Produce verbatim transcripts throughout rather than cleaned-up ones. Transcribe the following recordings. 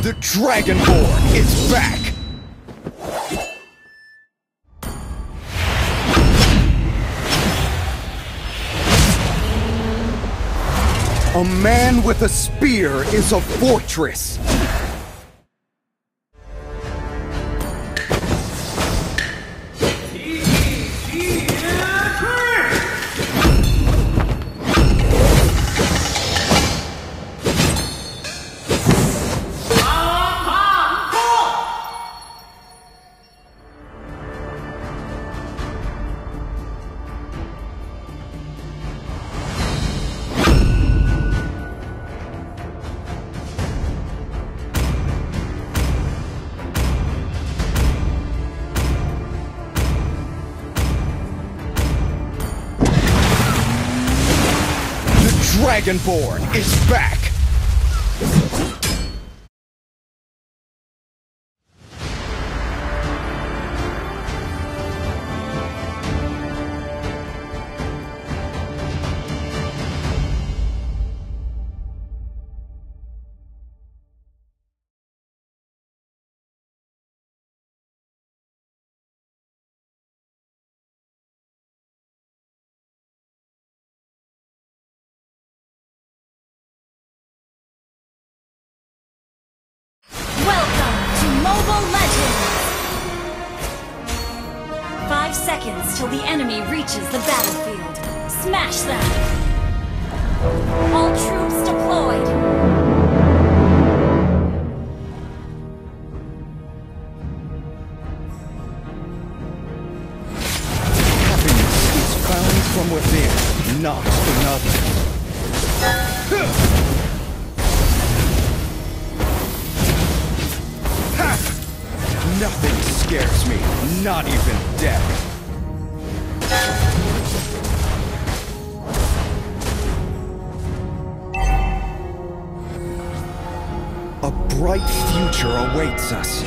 The Dragonborn is back! A man with a spear is a fortress! Dragonborn is back! Welcome to Mobile Legends! Five seconds till the enemy reaches the battlefield. Smash them! All troops deployed! Happiness is found from within, not in others. Nothing scares me, not even death. A bright future awaits us.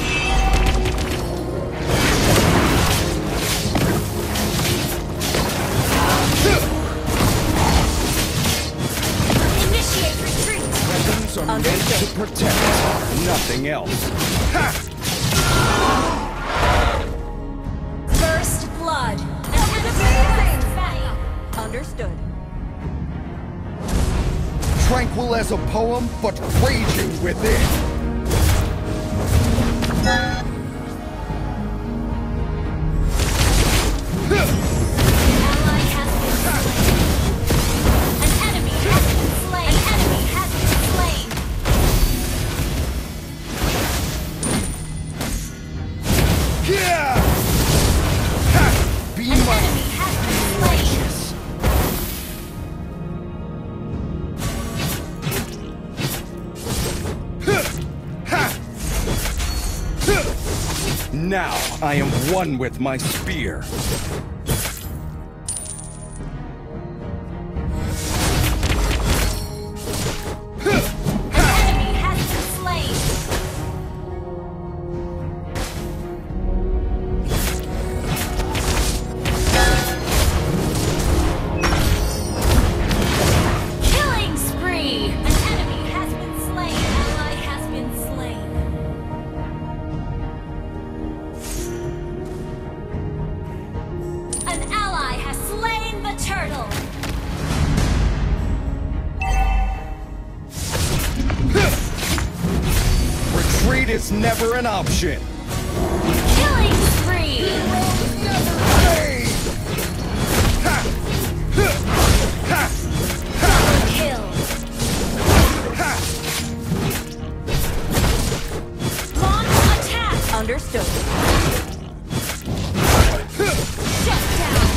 Initiate retreat! Weapons are meant to protect, nothing else. Ha! First blood! Understood. Tranquil as a poem, but raging within. Now I am one with my spear. Retreat is never an option. Killing spree! Heroes never fade! Ha! Ha! Ha! Kill! Ha! Launch attack! Understood. Shut down!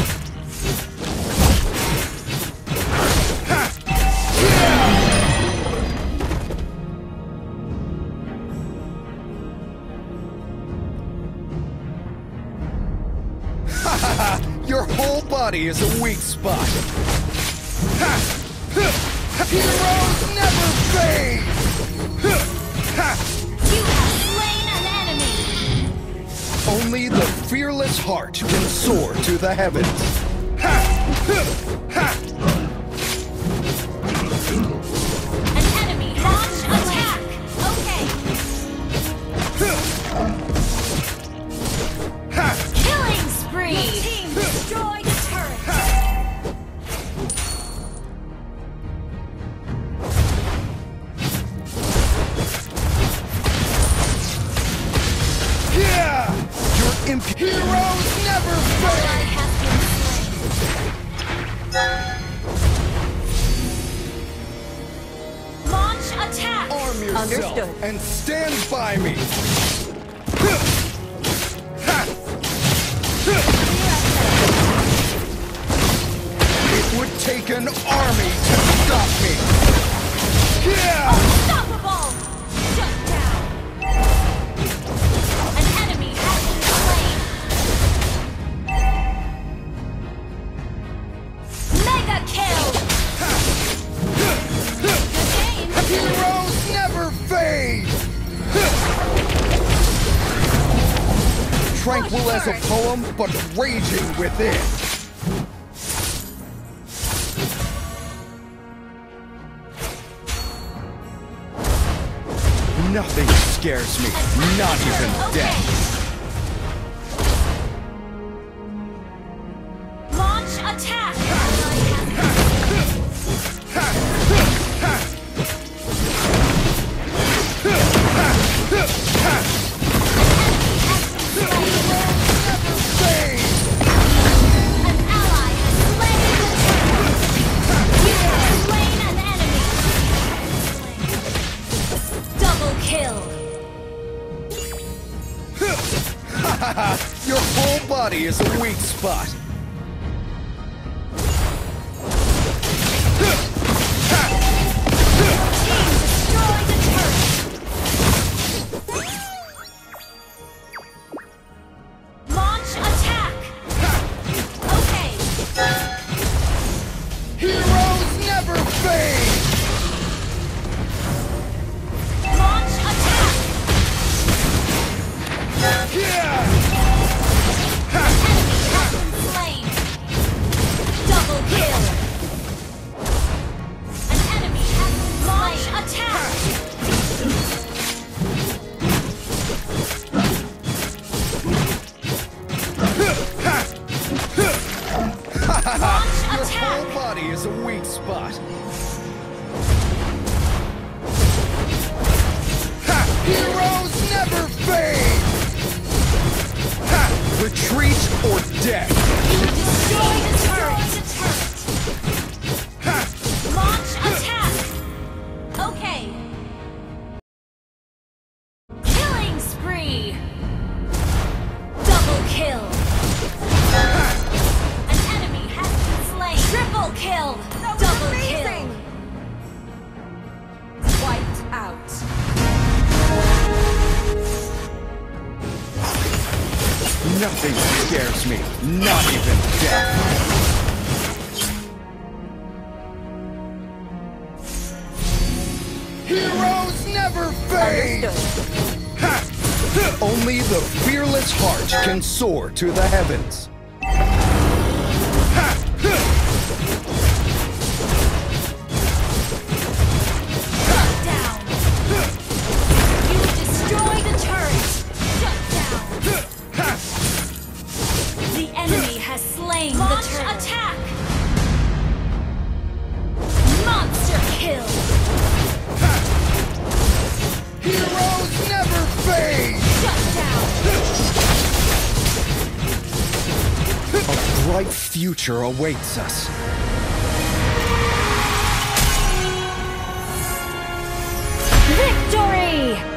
Your whole body is a weak spot. Ha! Heroes never fade! Ha! You have slain an enemy! Only the fearless heart can soar to the heavens. Ha! Ha! An enemy launched attack! Okay! imp- Heroes never fail! Launch attack! Arm yourself Understood. and stand by me! It would take an army to stop me! Yeah! Unstoppable! Shut down! An enemy has been slain! Mega kill! Good game! Heroes never fade! Tranquil as a poem, but raging within. Nothing scares me, not even death. Launch attack! Fade! An ally has slain the turtle! You have slain an enemy! Double kill! Your whole body is a weak spot. Team destroy the turret! Launch attack! Okay! Heroes never fade! Launch attack! Yeah! Enemy has been slain! Double kill! An enemy has been slain! Launch attack! Launch Your attack! whole body is a weak spot. Ha! Heroes never fade! Ha! Retreat or death! Destroy the turret! Ha! Launch attack! Okay. Killing spree! Double kill! An enemy has been slain! Triple kill! Double kill! Wiped out. Nothing scares me, not even death. Heroes never fade! Understood. Ha! Only the fearless heart can soar to the heavens. Ha! Down! You destroy the turret! Shut down! The enemy has slain the turret! Launch attack! Monster kill! Heroes never fade! Shut down! A bright future awaits us. Victory!